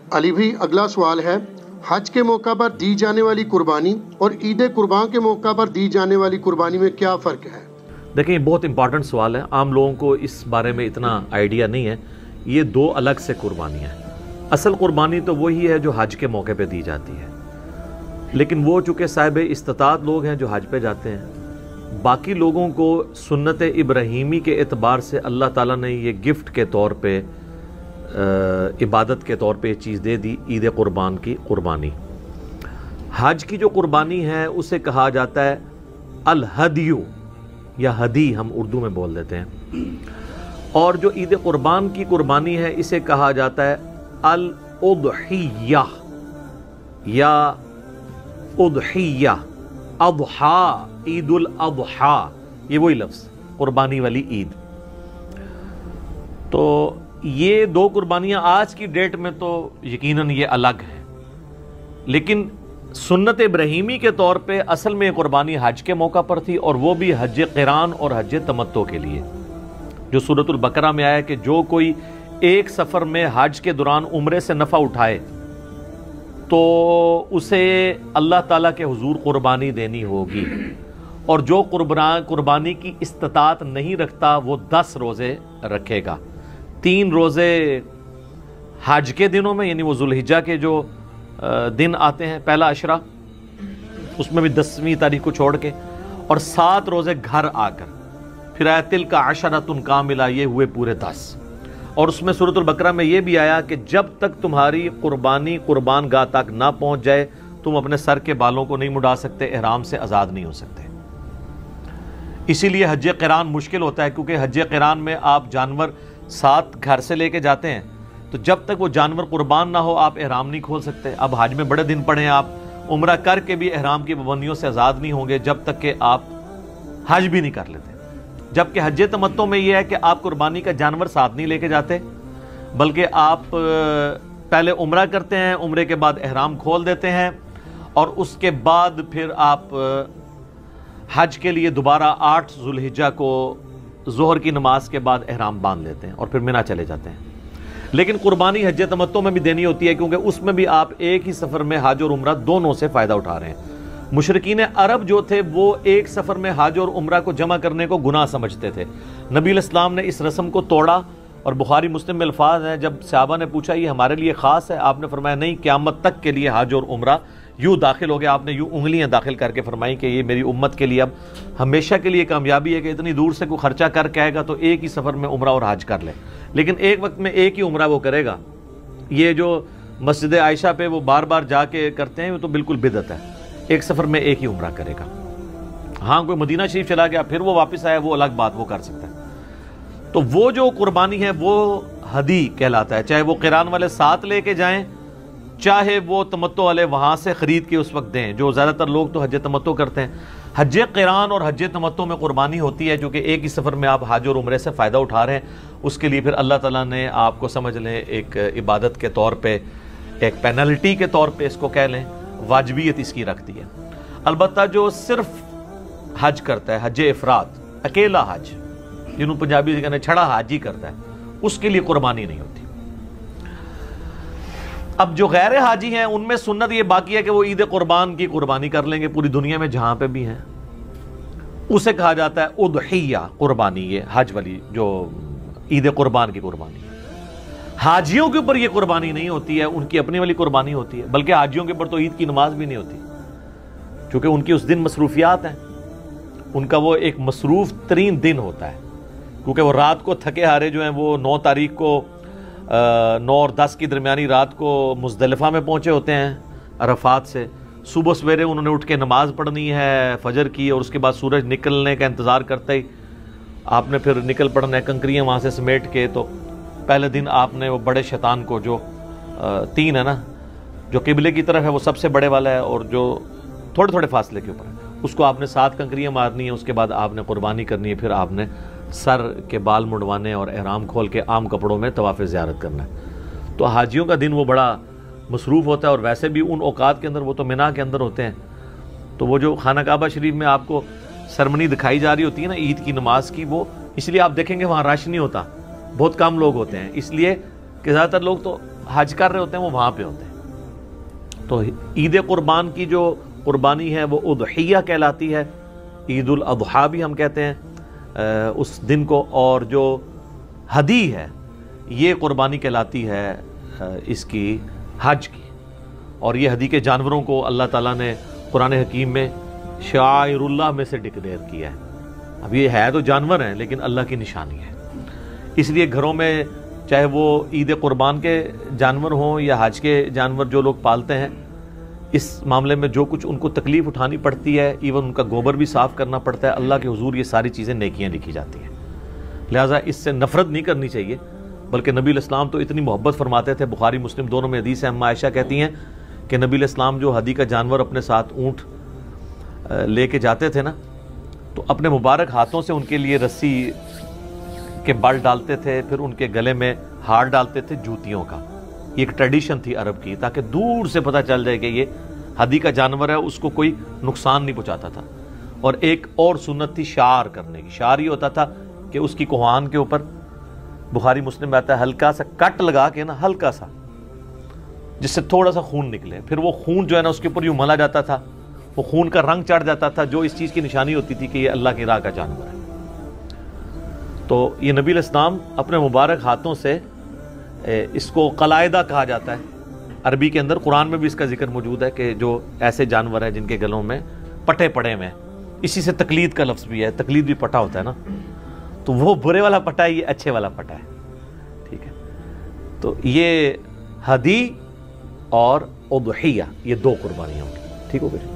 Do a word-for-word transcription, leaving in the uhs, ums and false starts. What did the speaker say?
علی بھائی اگلا سوال ہے، حج کے موقع پر دی جانے والی قربانی اور عید قربان کے موقع پر دی جانے والی قربانی میں کیا فرق ہے؟ دیکھیں یہ بہت امپورٹنٹ سوال ہے، عام لوگوں کو اس بارے میں اتنا آئیڈیا نہیں ہے۔ یہ دو الگ سے قربانیاں ہیں۔ اصل قربانی تو وہی ہے جو حج کے موقع پہ دی جاتی ہے، لیکن وہ چونکہ صاحب استطاعت لوگ ہیں جو حج پہ جاتے ہیں، باقی لوگوں کو سنت ابراہیمی کے اعتبار سے اللہ تعالیٰ نے یہ گفٹ کے طور پہ عبادت کے طور پہ یہ چیز دے دی، عید قربان کی قربانی۔ حج کی جو قربانی ہے اسے کہا جاتا ہے الہدیو یا ہدی، ہم اردو میں بول دیتے ہیں، اور جو عید قربان کی قربانی ہے اسے کہا جاتا ہے الاضحیہ یا اضحیہ، اضحیٰ، عید الاضحیٰ، یہ وہی لفظ قربانی والی عید۔ تو یہ دو قربانیاں آج کی ڈیٹ میں تو یقیناً یہ الگ ہیں، لیکن سنت ابراہیمی کے طور پہ اصل میں یہ قربانی حج کے موقع پر تھی، اور وہ بھی حج قران اور حج تمتع کے لیے، جو سورۃ البقرہ میں آیا کہ جو کوئی ایک سفر میں حج کے دوران عمرے سے نفع اٹھائے تو اسے اللہ تعالیٰ کے حضور قربانی دینی ہوگی، اور جو قربانی کی استطاعت نہیں رکھتا وہ دس روزے رکھے گا۔ تین روزے حج کے دنوں میں، یعنی وہ ذوالحجہ کے جو دن آتے ہیں پہلا عشرہ، اس میں بھی دسویں تاریخ کو چھوڑ کے، اور سات روزے گھر آ کر، پھر آیا تلک عشرۃ کاملہ، یہ ہوئے پورے دس۔ اور اس میں سورۃ البقرہ میں یہ بھی آیا کہ جب تک تمہاری قربانی قربان گاہ تک نہ پہنچ جائے تم اپنے سر کے بالوں کو نہیں مڈا سکتے، احرام سے آزاد نہیں ہو سکتے۔ اسی لیے حج قران مشکل ہوتا ہے، کیونکہ حج قران میں آپ جانور ساتھ گھر سے لے کے جاتے ہیں، تو جب تک وہ جانور قربان نہ ہو آپ احرام نہیں کھول سکتے۔ اب حج میں بڑے دن پڑے ہیں، آپ عمرہ کر کے بھی احرام کی پابندیوں سے آزاد نہیں ہوں گے جب تک کہ آپ حج بھی نہیں کر لیتے۔ جبکہ حج تمتع میں یہ ہے کہ آپ قربانی کا جانور ساتھ نہیں لے کے جاتے، بلکہ آپ پہلے عمرہ کرتے ہیں، عمرے کے بعد احرام کھول دیتے ہیں، اور اس کے بعد پھر آپ حج کے لیے دوبارہ آٹھ ذوالحجہ کو ظہر کی نماز کے بعد احرام باندھ لیتے ہیں اور پھر منی چلے جاتے ہیں۔ لیکن قربانی حج تمتع میں بھی دینی ہوتی ہے، کیونکہ اس میں بھی آپ ایک ہی سفر میں حج اور عمرہ دونوں سے فائدہ اٹھا رہے ہیں۔ مشرکین عرب جو تھے وہ ایک سفر میں حج اور عمرہ کو جمع کرنے کو گناہ سمجھتے تھے۔ نبی علیہ السلام نے اس رسم کو توڑا، اور بخاری مسلم میں الفاظ ہیں، جب صحابہ نے پوچھا یہ ہمارے لیے خاص ہے، آپ نے فرمایا نہیں، قیامت تک کے لیے حج اور عمرہ یوں داخل ہو گیا۔ آپ نے یوں انگلیاں داخل کر کے فرمائی کہ یہ میری امت کے لیے اب ہمیشہ کے لیے کامیابی ہے کہ اتنی دور سے کوئی خرچہ کر کے آئے گا تو ایک ہی سفر میں عمرہ اور حج کر لے، لیکن ایک وقت میں ایک ہی عمرہ وہ کرے گا۔ یہ جو مسجد عائشہ پہ وہ بار بار جا کے کرتے ہیں وہ تو بالکل بدعت ہے، ایک سفر میں ایک ہی عمرہ کرے گا۔ ہاں کوئی مدینہ شریف چلا گیا پھر وہ واپس آیا، وہ الگ بات، وہ کر سکتا ہے۔ تو وہ جو قربانی ہے وہ ہدی کہلاتا ہے، چاہے وہ قران والے ساتھ لے کے جائیں، چاہے وہ تمتع والے وہاں سے خرید کے اس وقت دیں، جو زیادہ تر لوگ تو حج تمتع کرتے ہیں۔ حج قران اور حج تمتع میں قربانی ہوتی ہے، جو کہ ایک ہی سفر میں آپ حج اور عمرے سے فائدہ اٹھا رہے ہیں، اس کے لیے پھر اللہ تعالیٰ نے آپ کو سمجھ لیں ایک عبادت کے طور پہ، ایک پینلٹی کے طور پہ اس کو کہہ لیں، واجبیت اس کی رکھ دی ہے۔ البتہ جو صرف حج کرتا ہے، حج افراد، اکیلا حج، جنہوں پنجابی سے کہنے چھڑا حج ہی کرتا ہے، اس کے لیے قربانی نہیں ہوتی۔ اب جو غیر حاجی ہیں ان میں سنت یہ باقی ہے کہ وہ عید قربان کی قربانی کر لیں گے پوری دنیا میں جہاں پہ بھی ہیں، اسے کہا جاتا ہے اضحیہ قربانی، یہ حج والی جو عید قربان کی قربانی۔ حاجیوں کے اوپر یہ قربانی نہیں ہوتی ہے، ان کی اپنی والی قربانی ہوتی ہے، بلکہ حاجیوں کے اوپر تو عید کی نماز بھی نہیں ہوتی، چونکہ ان کی اس دن مصروفیات ہیں، ان کا وہ ایک مصروف ترین دن ہوتا ہے، کیونکہ وہ رات کو تھکے ہارے جو ہیں وہ نو تاریخ کو نو اور دس کی درمیانی رات کو مزدلفہ میں پہنچے ہوتے ہیں عرفات سے، صبح سویرے انہوں نے اٹھ کے نماز پڑھنی ہے فجر کی، اور اس کے بعد سورج نکلنے کا انتظار کرتے ہی آپ نے پھر نکل پڑنا ہے کنکریاں وہاں سے سمیٹ کے۔ تو پہلے دن آپ نے وہ بڑے شیطان کو، جو تین ہے نا، جو قبلے کی طرف ہے وہ سب سے بڑے والا ہے، اور جو تھوڑے تھوڑے فاصلے کے اوپر ہے، اس کو آپ نے سات کنکریاں مارنی ہیں، اس کے بعد آپ نے قربانی کرنی ہے، پھر آپ نے سر کے بال مڑوانے اور احرام کھول کے عام کپڑوں میں طواف زیارت کرنا ہے۔ تو حاجیوں کا دن وہ بڑا مصروف ہوتا ہے، اور ویسے بھی ان اوقات کے اندر وہ تو مینا کے اندر ہوتے ہیں، تو وہ جو خانہ کعبہ شریف میں آپ کو سرمنی دکھائی جا رہی ہوتی ہے نا عید کی نماز کی، وہ اس لیے آپ دیکھیں گے وہاں رش نہیں ہوتا، بہت کم لوگ ہوتے ہیں، اس لیے کہ زیادہ تر لوگ تو حج کر رہے ہوتے ہیں وہ وہاں پہ ہوتے ہیں۔ تو عید قربان کی جو قربانی ہے وہ اضحیہ کہلاتی ہے، عید الاضحیٰ بھی ہم کہتے ہیں اس دن کو، اور جو ہدی ہے یہ قربانی کہلاتی ہے اس کی حج کی۔ اور یہ ہدی کے جانوروں کو اللہ تعالیٰ نے قرآن حکیم میں شعائر اللہ میں سے ڈکلیئر کیا ہے۔ اب یہ ہے تو جانور ہیں لیکن اللہ کی نشانی ہے، اس لیے گھروں میں چاہے وہ عید قربان کے جانور ہوں یا حج کے جانور جو لوگ پالتے ہیں، اس معاملے میں جو کچھ ان کو تکلیف اٹھانی پڑتی ہے، ایون ان کا گوبر بھی صاف کرنا پڑتا ہے، اللہ کے حضور یہ ساری چیزیں نیکیاں لکھی جاتی ہیں۔ لہٰذا اس سے نفرت نہیں کرنی چاہیے، بلکہ نبی علیہ السلام تو اتنی محبت فرماتے تھے، بخاری مسلم دونوں میں حدیث ہے، اما عائشہ کہتی ہیں کہ نبی علیہ السلام جو ہدی کا جانور اپنے ساتھ اونٹ لے کے جاتے تھے نا، تو اپنے مبارک ہاتھوں سے ان کے لیے رسی کے بل ڈالتے تھے، پھر ان کے گلے میں ہار ڈالتے تھے جوتیوں کا۔ یہ ایک ٹریڈیشن تھی عرب کی، تاکہ دور سے پتہ چل جائے کہ یہ ہدی کا جانور ہے، اس کو کوئی نقصان نہیں پہنچاتا تھا۔ اور ایک اور سنت تھی شعار کرنے کی۔ شعار یہ ہوتا تھا کہ اس کی کوہان کے اوپر، بخاری مسلم میں آتا ہے، ہلکا سا کٹ لگا کے نا، ہلکا سا، جس سے تھوڑا سا خون نکلے، پھر وہ خون جو ہے نا اس کے اوپر یوں ملا جاتا تھا، وہ خون کا رنگ چڑھ جاتا تھا، جو اس چیز کی نشانی ہوتی تھی کہ یہ اللہ کی راہ کا جانور ہے۔ تو یہ نبی علیہ السلام اپنے مبارک ہاتھوں سے، اس کو قلائدہ کہا جاتا ہے عربی کے اندر، قرآن میں بھی اس کا ذکر موجود ہے کہ جو ایسے جانور ہیں جن کے گلوں میں پٹے پڑے ہوئے ہیں، اسی سے تقلید کا لفظ بھی ہے، تقلید بھی پٹا ہوتا ہے نا، تو وہ برے والا پٹا ہے، یہ اچھے والا پٹا ہے، ٹھیک ہے۔ تو یہ ہدی اور اضحیہ، یہ دو قربانیاں ہوں گی، ٹھیک ہو گئی۔